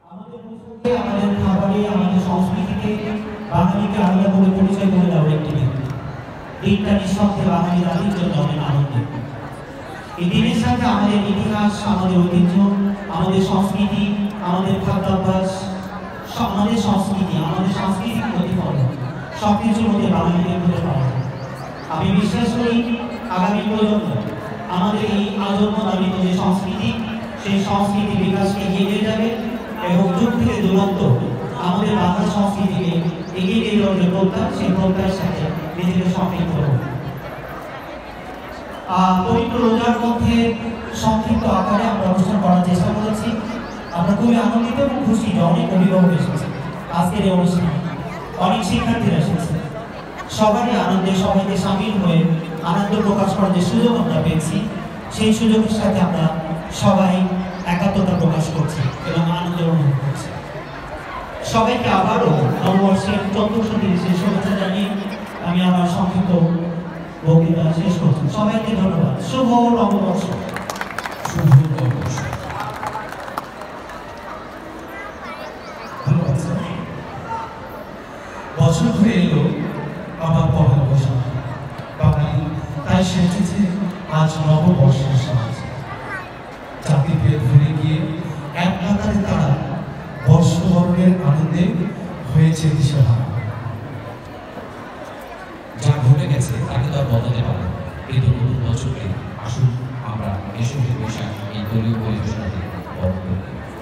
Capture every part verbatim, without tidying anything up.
আমাদের খাবারে আমাদের সংস্কৃতিকে বাঙালিকে আলাদা করে পরিচয় করে দেওয়ার একটি দিন। দিনটা নিঃশব্দে বাঙালি জাতির জন্য অনেক আনন্দের। এই দিনের সাথে আমাদের ইতিহাস, আমাদের ঐতিহ্য, আমাদের সংস্কৃতি, আমাদের খাদ্যাভ্যাস, আমাদের সংস্কৃতি, আমাদের সাংস্কৃতিক প্রতিফলন সবকিছুর মধ্যে বাঙালিদের খুঁজে পাওয়া যায়। আমি বিশ্বাস করি আগামী প্রজন্ম আমাদের এই আজন্ম দাবিত যে সংস্কৃতি, সেই সংস্কৃতি বিকাশকে এগিয়ে নিয়ে যাবে এবং যুগ থেকে দুরন্ত আমাদের বাংলা সংস্কৃতিকে এগিয়ে নিয়ে যাওয়ার যে প্রত্যয়, সেই প্রত্যয়ের সাথে নিজেকে সম্পৃক্ত করব। পবিত্র রোজার মধ্যে সংক্ষিপ্ত আকারে আমরা অনুষ্ঠান করার চেষ্টা করেছি। আমরা খুবই আনন্দিত এবং খুশি যে অনেক অভিভাবক এসেছে আজকের এই অনুষ্ঠানে, অনেক শিক্ষার্থীরা এসেছে। সবারই আনন্দে সবাইকে সামিল হয়ে আনন্দ প্রকাশ করার যে সুযোগ আমরা পেয়েছি, সেই সুযোগের সাথে আমরা সবাই একাত্মতা প্রকাশ করছি এবং আনন্দ অনুভব করছি। সবাইকে আবারও নববর্ষের চতুর্থ দিবসের শুভেচ্ছা জানিয়ে আমি আমার সংক্ষিপ্ত বক্তৃতা শেষ করছি। সবাইকে ধন্যবাদ। শুভ নববর্ষ। শুভ নববর্ষ। বছর ঘুরে এলো আবার পহেলা বৈশাখ। বাঙালি তাই সেজেছে আজ নববর্ষের সাজ। জাতির ভেদ ভুলে গিয়ে এক কাতারে তারা বর্ষবরণের আনন্দে হয়েছে দিশেহারা। যা ঘটে গেছে তাকে তো আর বদলাতে পারে, কিন্তু নতুন বছরকে আসুন আমরা এসবের বৈশাখ এই দলীয় পরিবেশনাতে বরণ করি।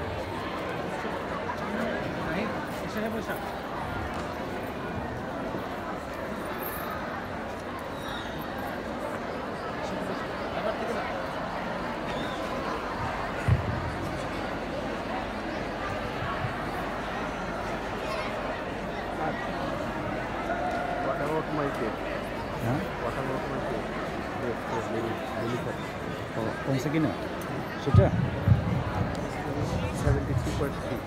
What about my date? हाँ What about my date? Date for daily daily cut. कौन सा किना সেটা seventy-three point three.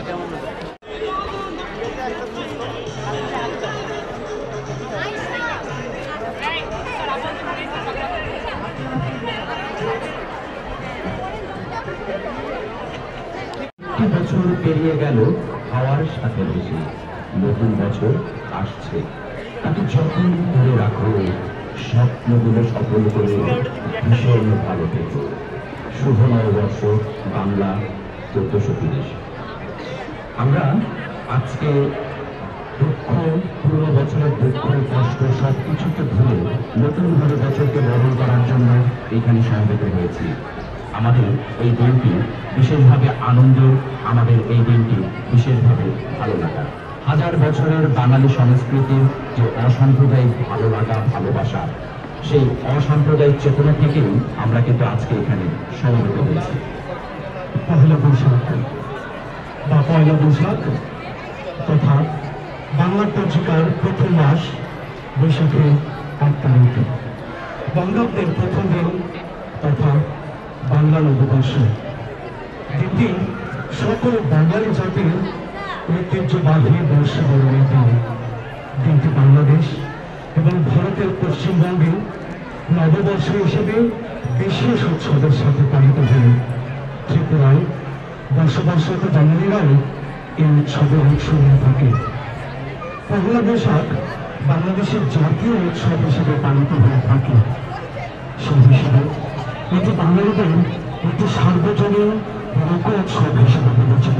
বছর পেরিয়ে গেল হাওয়ার সাথে বেশি, নতুন বছর আসছে, তাকে যখন ধরে রাখো, স্বপ্নগুলো সফল করে ভীষণ ভালো থেকো। শুভ নববর্ষ বাংলা চোদ্দশো তিরিশ। আমরা আজকে দুঃখ, পুরো বছরের দুঃখ কষ্ট সব কিছুকে ভুলে নতুনভাবে বছরকে বরণ করার জন্য এখানে সমবেত হয়েছি। আমাদের এই দিনটি বিশেষভাবে আনন্দ, আমাদের এই দিনটি বিশেষভাবে ভালো লাগা। হাজার বছরের বাঙালি সংস্কৃতির যে অসাম্প্রদায়িক ভালো লাগা, ভালোবাসা, সেই অসাম্প্রদায়িক চেতনা থেকেই আমরা কিন্তু আজকে এখানে সমবেত হয়েছি। পহেলা বৈশাখ বা পয়লা বৈশাখ তথা বাংলা পঞ্জিকার প্রথম মাস বৈশাখে এক তারিখ, বঙ্গাব্দের প্রথম দিন তথা বাংলা নববর্ষ। দিনটি সকল বাঙালি জাতির ঐতিহ্যবাহী বর্ষবরণের দিন। দিনটি বাংলাদেশ এবং ভারতের পশ্চিমবঙ্গে নববর্ষ হিসেবে বিশেষ উৎসবের সাথে পালিত হয়। ত্রিপুরায় বসবাসরত বাঙালিরাও এই উৎসবের অংশ নিয়ে থাকে। পহেলা বৈশাখ বাংলাদেশের জাতীয় উৎসব হিসেবে পালিত হয়ে থাকে। সেই হিসেবে এটি বাঙালিদের একটি সার্বজনীন লোক উৎসব হিসেবে বিবেচিত।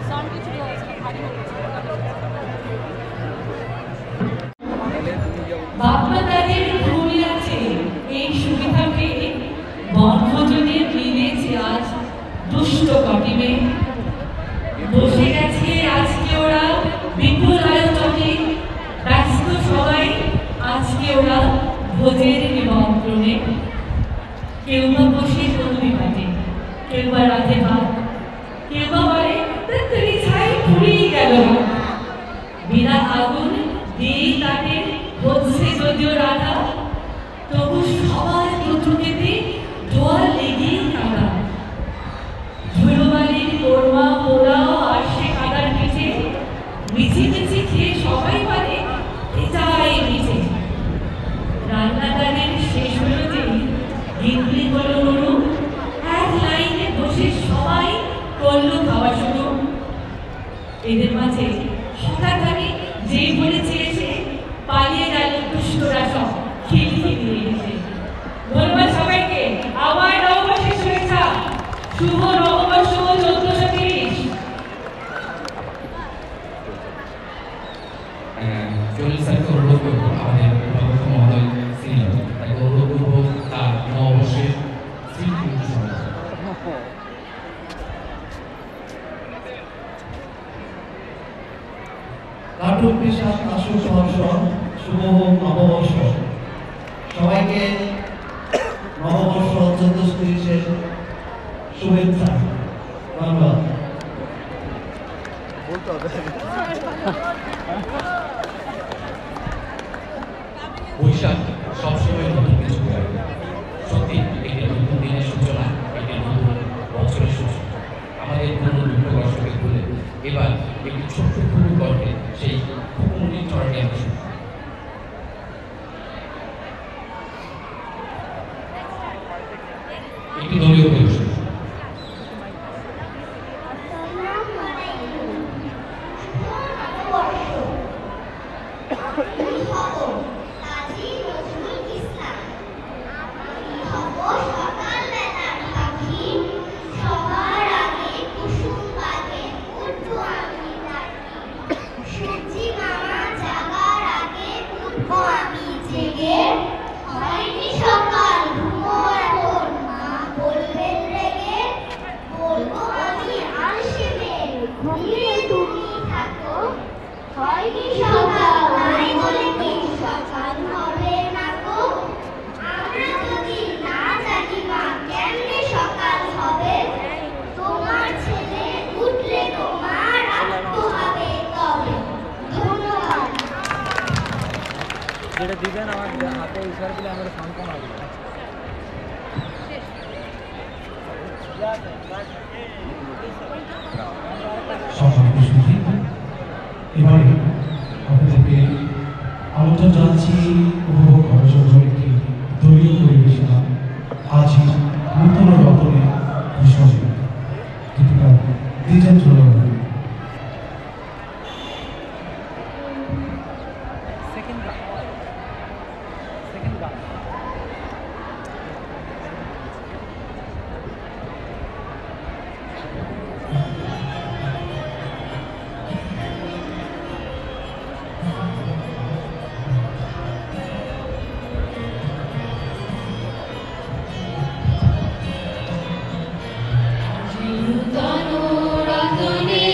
বাপদাদের ভুল আছে এই সুবিধাকে বনভোজনের মিলেছে আজ দুষ্ট কটিমে। বসে গেছে আজকে ওরা বিপুল আয়োজনে, ব্যস্ত সবাই আজকে ওরা ভোজের নিমন্ত্রণে। কেউ বা বসে তরুণী কাটে, কেউ বা রাধে ভাত, কেউ বা বলে তরি ছাই পুড়িয়ে গেল। বিনা আগুন দিয়ে তাকে হচ্ছে যদিও রাধা, তবু সবার চোখেতে জোয়ার লেগেই কাঁদা। ধুলোবালির কোরমা পোড়াও আসে কাদার পিঠে, মিছি মিছি খেয়ে সবাই পারে এটাই মিঠে। রান্নাদানের শেষ হলো যেই গিন্নি হলো নুরু, এক লাইনে বসে সবাই করলো খাওয়া শুরু। এদের মাঝে হঠাৎ আমি যেই বলেছি এসে পালিয়ে গেল দুষ্টরা সব খিলখিলিয়ে এসে। ধন্যবাদ সবাইকে। আমার নববর্ষের শুভেচ্ছা। শুভ নববর্ষ চোদ্দশো তিরিশ। চল্লিশ তারিখে অনুরোধ করবো আমাদের অভিভাবক মহোদয় ছিল, তাকে অনুরোধ করবো তার নববর্ষের স্মৃতি নাটক বিশ্বাস আসুক সহর্ষ, শুভ হোক নববর্ষ। সবাইকে নববর্ষ চোদ্দশো তিরিশের শুভেচ্ছা। ধন্যবাদ। বৈশাখ সবসময় নতুন কিছু করে। সত্যি এটি নতুন দিনের সূচনা, এটি নতুন বছরের সূচনা। আমাদের পুরনো দুঃখ কষ্টকে ভুলে এবার একটি ছোট্ট পুরো গল্পে সেই খুকুমনির চরণে আমি শুনি। একটি দলীয় পরিবেশন। যেটা দিবেন আমার হাতে ইশারা দিলে আমার সাউন্ড কম আসবে। সম্মানিত সুধী, এবারে আপনাদেরকে আমন্ত্রণ জানাচ্ছি উপভোগ করার জন্য একটি দলীয় পরিবেশনা আজই নূতন রতনে ভূষণ গীতিকার দ্বিজেন্দ্র সেকেন্ড গান সেকেন্ড গান নূতন রতনে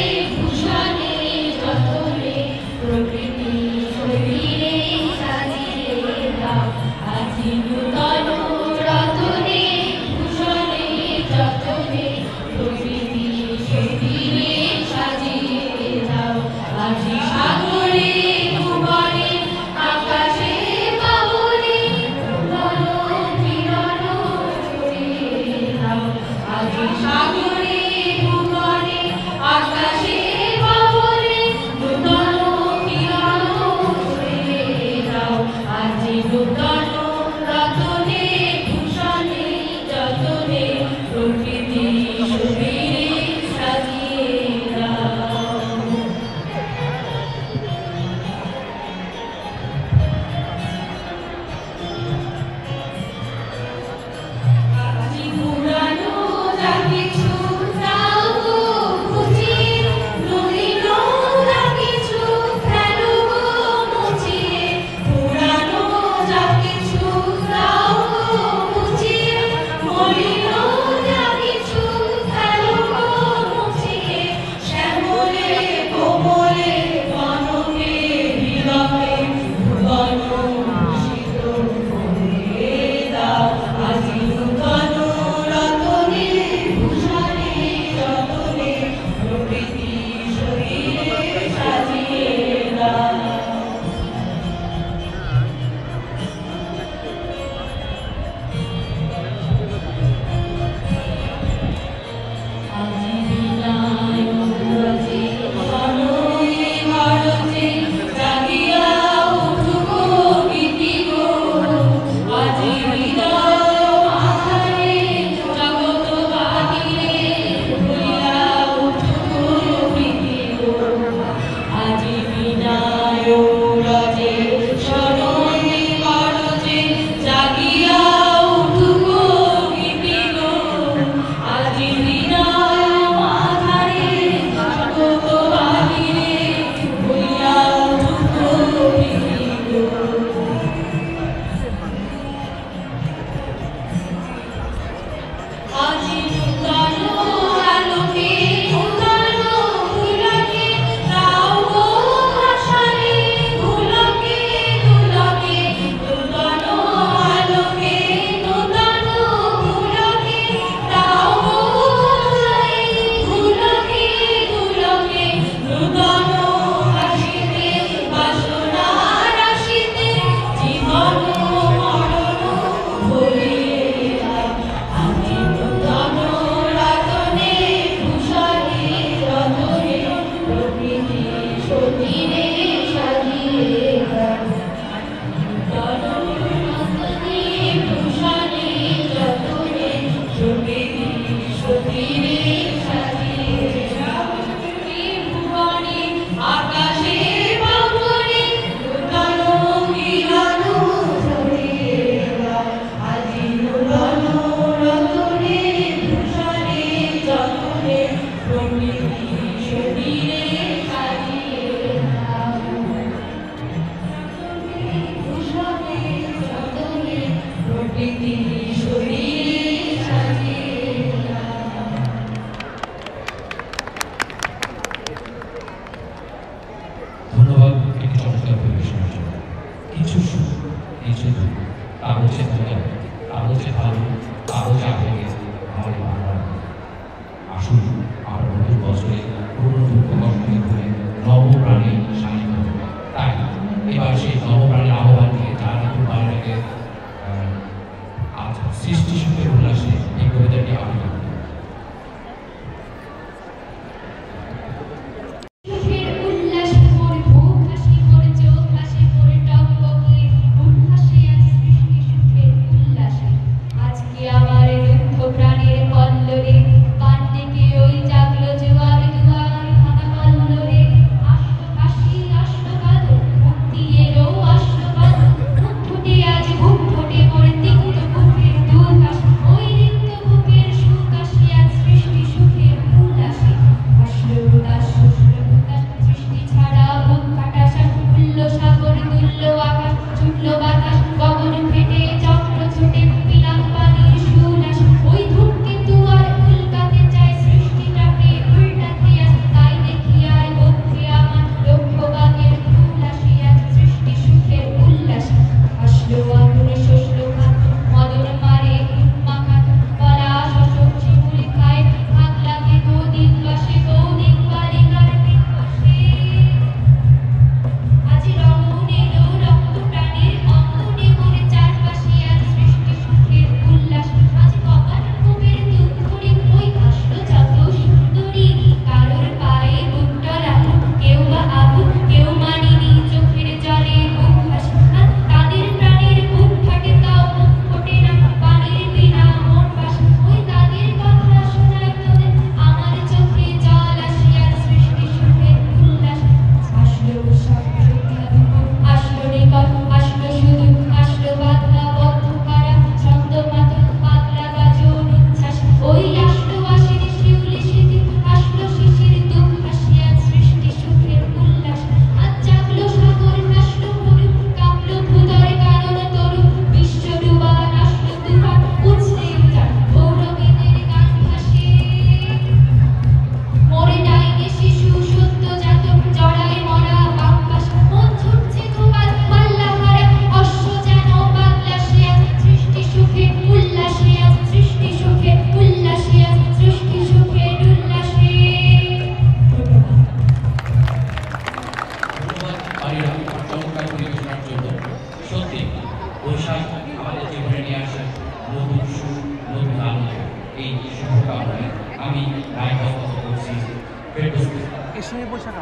ফেরদৌসী। এর সঙ্গে বৈশাখ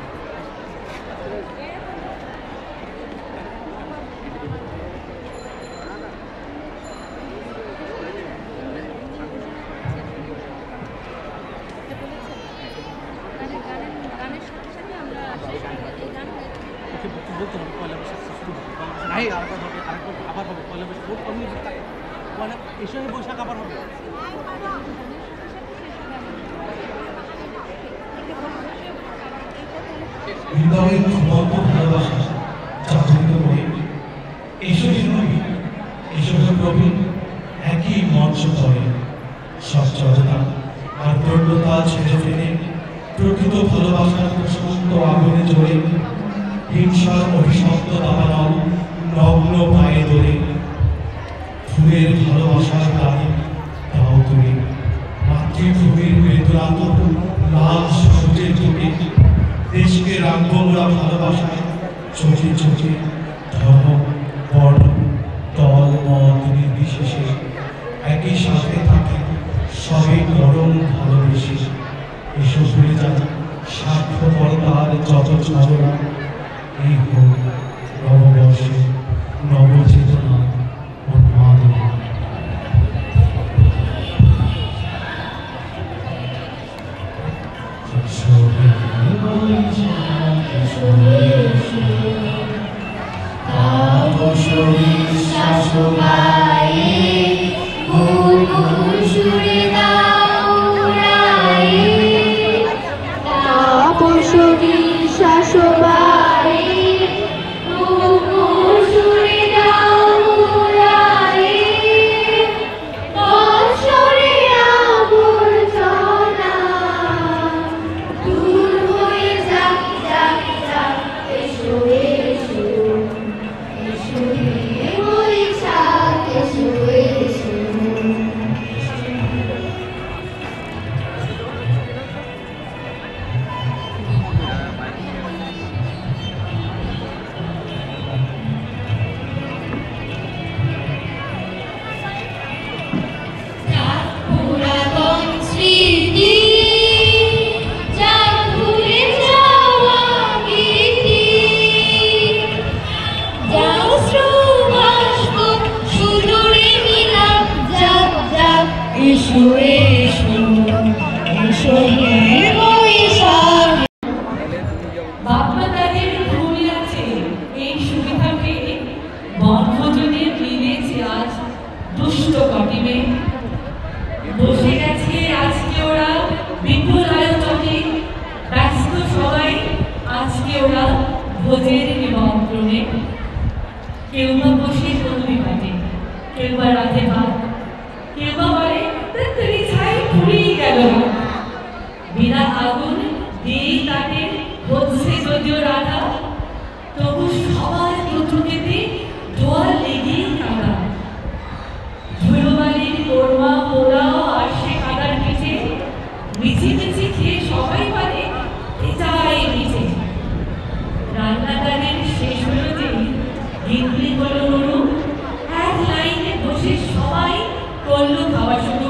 বলতে হবে পয়লা বৈশাখ শুরু হবে, পয়লা বৈশাখ আরেকবার হবে, আরেকবার আবার হবে পয়লা বৈশাখ, বহুত কম মিউজিক থাকে, পয়লা এর সঙ্গে বৈশাখ আবার হবে। হৃদয়ের ঘুমন্ত ভালোবাসা জাগরিত করে এসব নবী এসব প্রবীণ একই মঞ্চ তলে সচ্চরতা আর প্রৌঢ়তা ছেড়ে ফেলে প্রকৃত ভালোবাসার প্রশান্ত আগুনে জ্বলে হিংসার অভিশপ্ত দাবানল নগ্ন পায়ে ধরে ফুলের ভালোবাসার গানে তাও তুলে মাতৃভূমির বেদনাত লাল সবুজের চোখে দেশকে রাখবো মোরা ভালোবাসায় চোখে চোখে ধর্ম বর্ণ দল মত নির্বিশেষে একই সাথে থাকে সবে গরম ভালোবেসে এসব ভুলে যায় স্বার্থপরতার যত ছলনা। এই হোক নববর্ষে নবচেতনা উন্মাদনা। ভোজের নিমন্ত্রণে কেউ বা বসে নদী ঘাটে, কেউ বা রাতে ভাত, কেউ বা বলে তাড়াতাড়ি ছাই ফুরিয়ে গেল। বিনা আগুন দিয়ে তাকে হচ্ছে যদিও রাধা, তবু সবার দুচোখেতে ধোয়া লেগেই কাঁদা। ধুলোবালির কোরমা পোলাও আর সে কাদার পিঠে মিছি মিছি খেয়ে সবাই পারে এটাই পিঠে। রান্নাঘরের শেষ হলো যে গিন্নি বলো নুরু, এক লাইনে বসে সবাই করলো খাওয়া শুরু।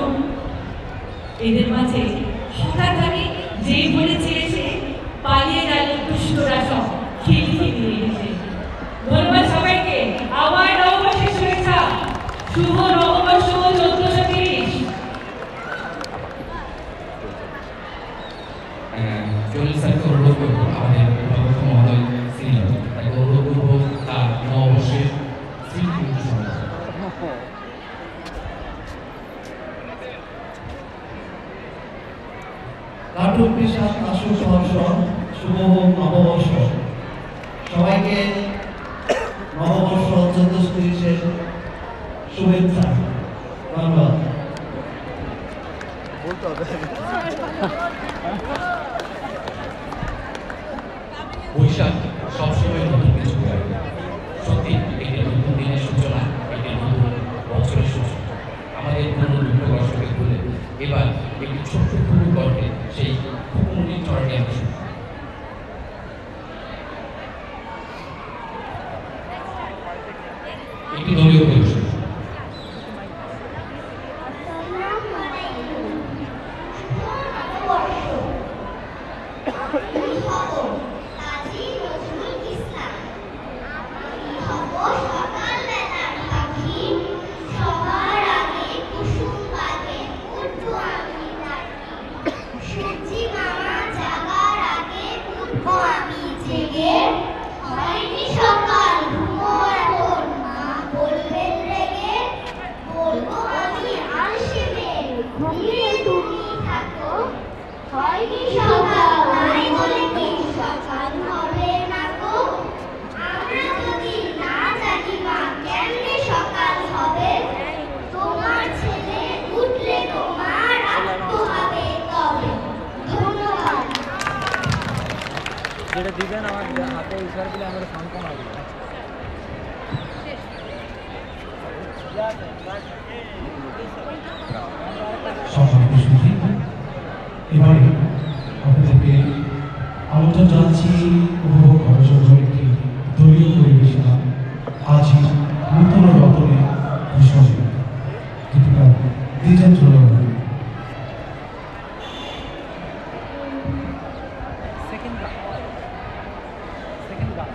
এদের মাঝে হঠাৎ আমি যেই বলে চেয়েছে পালিয়ে গেল দুষ্টরা সব খিলখিলিয়ে এসে। ধন্যবাদ সবাইকে, আমার নববর্ষের শুভেচ্ছা, শুভ নববর্ষ চোদ্দশো তিরিশ। চল্লিশ তারিখে অনুরোধ করবো আমাদের অধ্যক্ষ মহোদয় সিনিয়র, তাকে অনুরোধ করবো তার নববর্ষের স্মৃতি নাটক বিশ্বাস আসু সহর্ষ শুভ হোক নববর্ষ। সবাইকে নববর্ষ চোদ্দশো তিরিশের শুভেচ্ছা। ধন্যবাদ। বৈশাখ সবসময় নতুন কিছু করে। সত্যি এটি নতুন দিনের সূচনা, এটি নতুন বছরের সূচনা। আমাদের পুরনো দুঃখ কষ্টকে ভুলে এবার একটি ছোট্ট পুরো গল্পে সেই খুকুমনির চরণে আমরা শুনি। একটি দলীয় পরিবেশন। যেটা দিবেন আমার হাতে ইশারা দিলে আমার ফোন কম আসবে। এবারে আপনাদেরকে আমন্ত্রণ জানাচ্ছি উপভোগ করার একটি দলীয় পরিবেশনা আজই নূতন রতনে ভূষণ গীতিকার দ্বিজেন্দ্র সেকেন্ড গান সেকেন্ড গান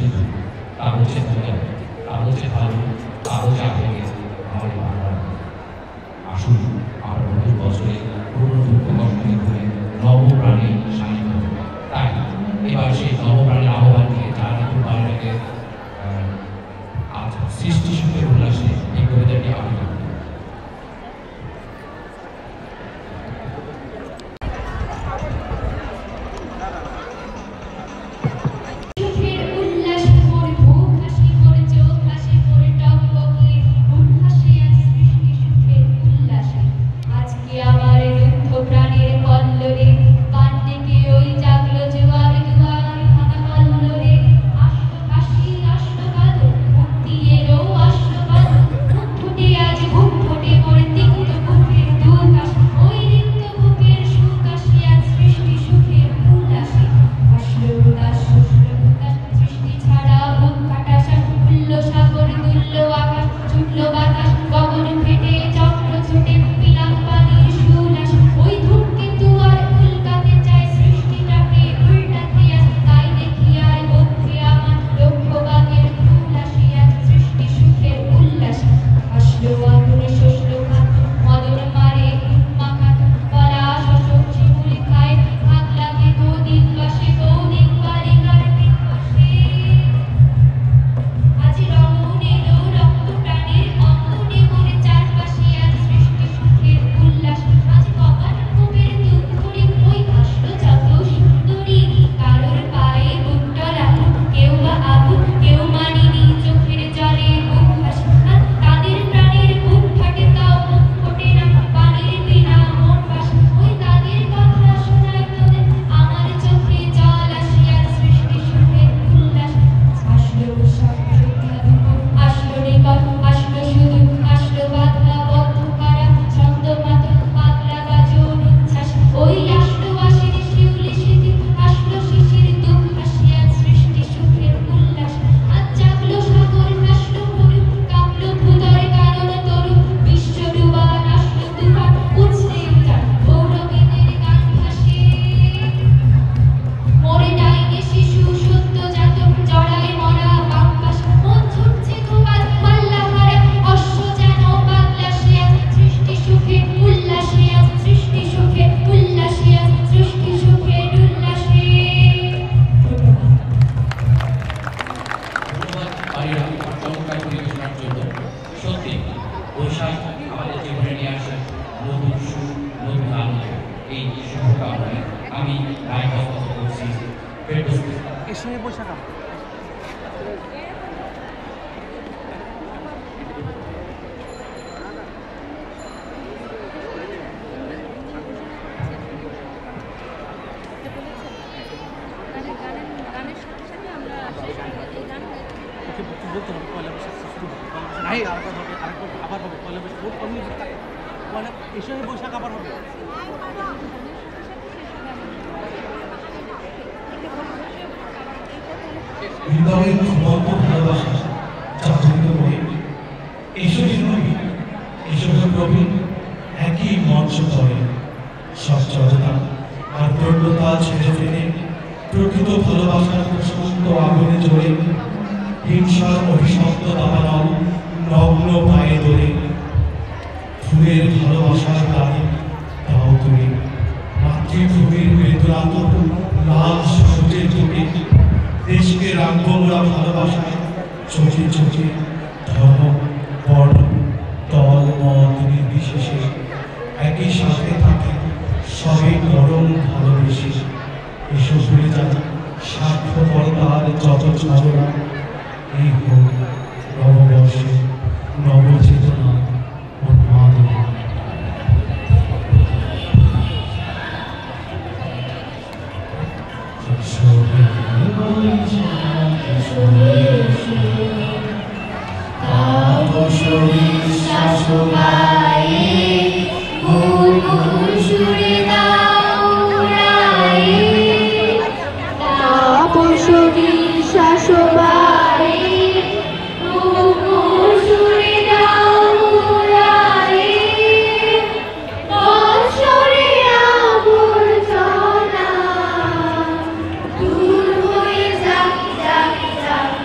হচ্ছে তার হচ্ছে দুনিয়া, তার হচ্ছে ভালো, তার হচ্ছে আবেগে আমাদের বাংলা। আসুন আমরা নতুন বছরে পুরনো দুঃখ কষ্টকে ভুলে নবপ্রাণে সামিল হব। তাই এবার সেই নবপ্রাণের আহ্বান নিয়ে যারা নতুন বাংলাকে আজ সৃষ্টি সুখের উল্লাসে এই কবিতাটি আবৃত্তি করি। হৃদয়ের ঘুমন্ত ভালোবাসা জাগরিত করে এসবের নবী এসবের প্রবীণ একই মঞ্চ করে সব জড়তা আর প্রবণতা ছেড়ে ফেলে প্রকৃত ভালোবাসার প্রশস্ত আগুনে জ্বলে হিংসার অভিশপ্ত দাবানল নগ্ন পায়ে ধরে ফুলের ভালোবাসার গানে দাও তুমি মাতৃভূমির বেদনাতুর লাল সূর্যের তুমি দেশকে রাখবো মোরা ভালোবাসায় চোখে চোখে ধর্ম বর্ণ দল মত নির্বিশেষে একই সাথে থাকে সবে পরম ভালোবেসে এসব ভুলে যান স্বার্থপরতার যত ছলনা এই হোক নববর্ষে নবচেতনা উন্মাদনা। Dul hoye jaki jaki jaki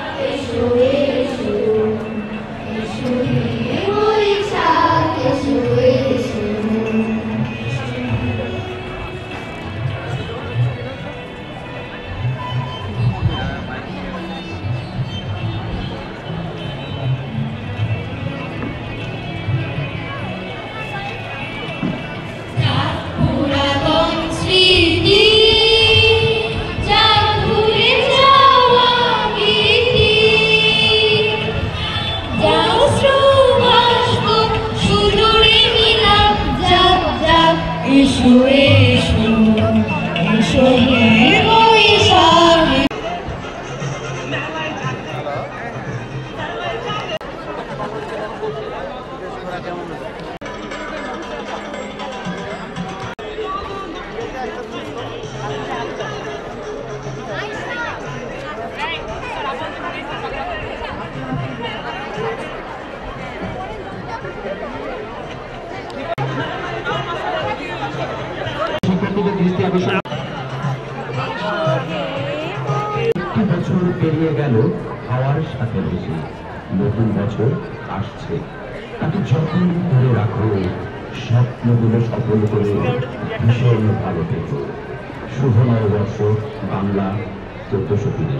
বছর পেরিয়ে গেল হাওয়ার সাথে ভেসে, নতুন বছর আসছে, তাকে যখন ধরে রাখো, স্বপ্নগুলো সফল করে ভীষণ ভালো থেকো। শুভ নববর্ষ বাংলা চোদ্দশো তিরিশ।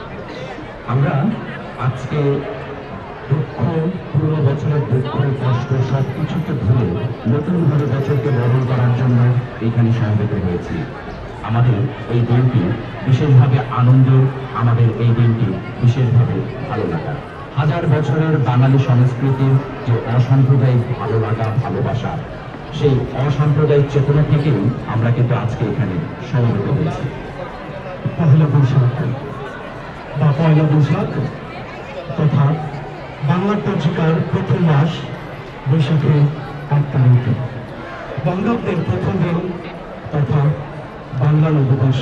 আমরা আজকে দুঃখ, পুরনো বছরের দুঃখ কষ্ট সব কিছুকে ভুলে নতুনভাবে বছরকে বরণ করার জন্য এখানে সমবেত হয়েছি। আমাদের এই দিনটি বিশেষভাবে আনন্দ, আমাদের এই দিনটি বিশেষভাবে ভালো লাগা। হাজার বছরের বাঙালি সংস্কৃতির যে অসাম্প্রদায়িক ভালো লাগা, ভালোবাসা, সেই অসাম্প্রদায়িক চেতনা থেকেই আমরা কিন্তু আজকে এখানে সমবেত হয়েছি। পহেলা বৈশাখ বা পয়লা বৈশাখ তথা বাংলার পঞ্জিকার প্রথম মাস বৈশাখের এক তারিখ, বঙ্গাব্দের প্রথম দিন তথা বাংলা নববর্ষ।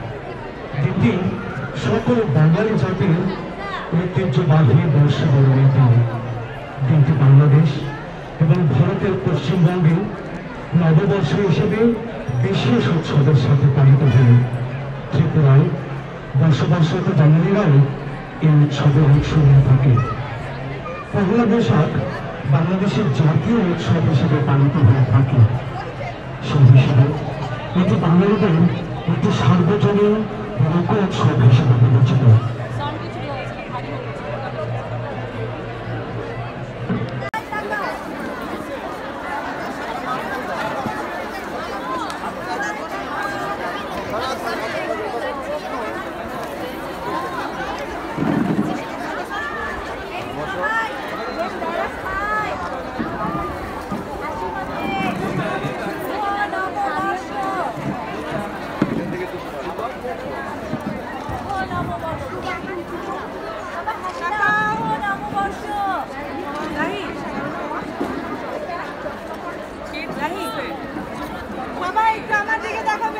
দিনটি সকল বাঙালি জাতির ঐতিহ্যবাহী বর্ষবরণের দিন। দিনটি বাংলাদেশ এবং ভারতের পশ্চিমবঙ্গে নববর্ষ হিসেবে বিশেষ উৎসবের সাথে পালিত হয়। ত্রিপুরায় বর্ষবর্ষত বাঙালিরাও এই উৎসবের অংশ নিয়ে থাকে। পহেলা বৈশাখ বাংলাদেশের জাতীয় উৎসব হিসেবে পালিত হয়ে থাকে। সেই হিসেবে এটি বাঙালিদের একটি সার্বজনীন লোক উৎসব হিসেবে বিবেচিত।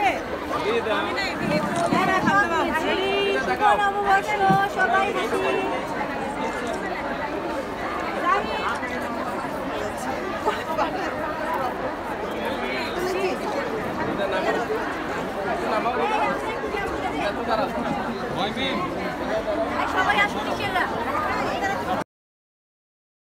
নববর্ষ সবাই